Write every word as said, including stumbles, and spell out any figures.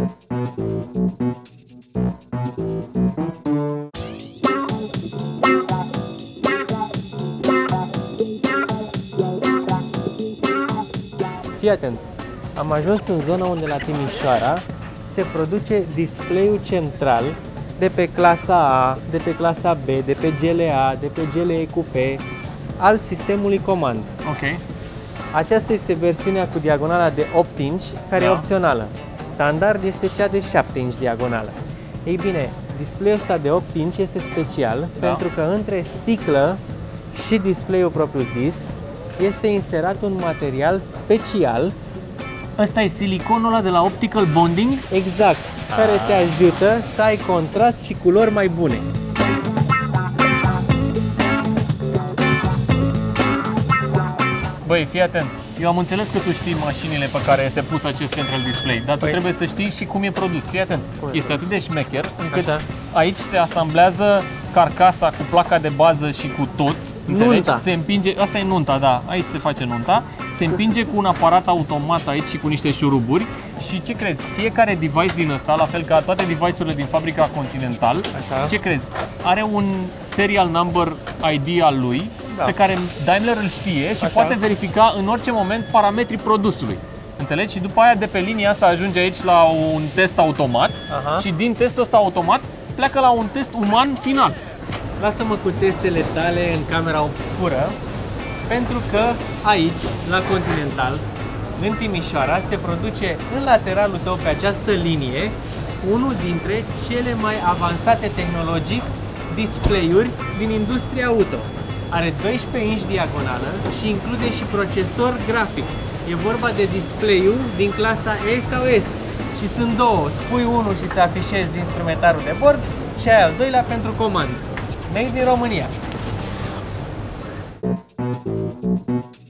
Fii atent, am ajuns în zona unde la Timișoara se produce display-ul central de pe clasa A, de pe clasa B, de pe G L A, de pe G L E Coupe, al sistemului comand. Ok. Aceasta este versiunea cu diagonala de opt inch, care Da. e opțională. Standard este cea de șapte inch diagonală. Ei bine, display-ul ăsta de opt inch este special Da. pentru că între sticlă și display-ul propriu-zis este inserat un material special, Ăsta e siliconul ăla de la Optical Bonding? exact, care te ajută să ai contrast și culori mai bune. Băi, fii atent. Eu am înțeles că tu știi mașinile pe care este pus acest central display, dar tu Păi- trebuie să știi și cum e produs. Fii atent. Cum e Este atât de șmecher încât Așa. aici se asamblează carcasa cu placa de bază și cu tot. Înțelegi? Nunta. Se împinge, asta e nunta, da, aici se face nunta. Se împinge cu un aparat automat aici și cu niște șuruburi. Și ce crezi? Fiecare device din ăsta, la fel ca toate device-urile din fabrica Continental, Așa. ce crezi? Are un serial number I D al lui, Da. pe care Daimler îl știe și Așa. poate verifica în orice moment parametrii produsului. Înțelegi? Și după aia de pe linia asta ajunge aici la un test automat. Aha. Și din testul ăsta automat pleacă la un test uman final. Lasă-mă cu testele tale în camera obscură, pentru că aici, la Continental, în Timișoara, se produce în lateralul tău, pe această linie, unul dintre cele mai avansate tehnologic display-uri din industria auto. Are doisprezece inch diagonală și include și procesor grafic. E vorba de display-ul din clasa E sau S. Și sunt două. Spui unul și îți afișezi instrumentarul de bord și ai al doilea pentru comand. Made in România.